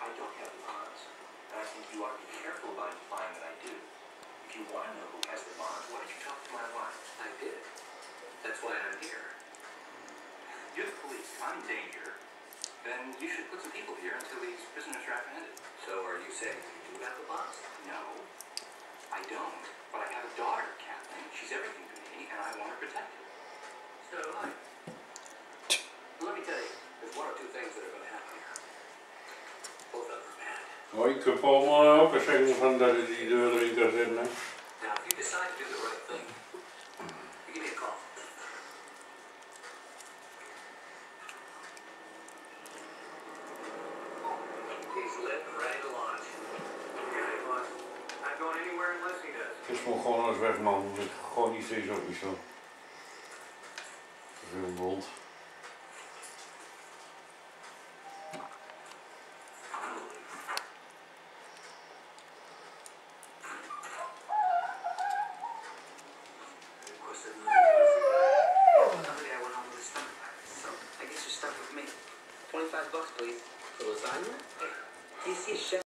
I don't have the bonds, and I think you ought to be careful about implying that I do. If you want to know who has the bonds, why don't you talk to my wife? I did. That's why I'm here. You're the police. I'm in danger. Then you should put some people here until these prisoners are apprehended. So are you saying you do have the bonds? No, I don't. But I have a daughter, Kathleen. She's everything to me, and I want her protected. So do I. Let me tell you, there's one or two things that are going to happen here. Both of them are bad. Oh, ik heb allemaal ook zeggen van dat je die deur erin kan zetten. Hè. Now, if you decide to do the right thing, you give me a call. He's lit and ready to launch. Okay, boss. Not going anywhere unless he does. Het is gewoon alles weg, man. Ik gewoon niet steeds op iets zo. Te veel bond. $25, please. For lasagna? Do you see a chef?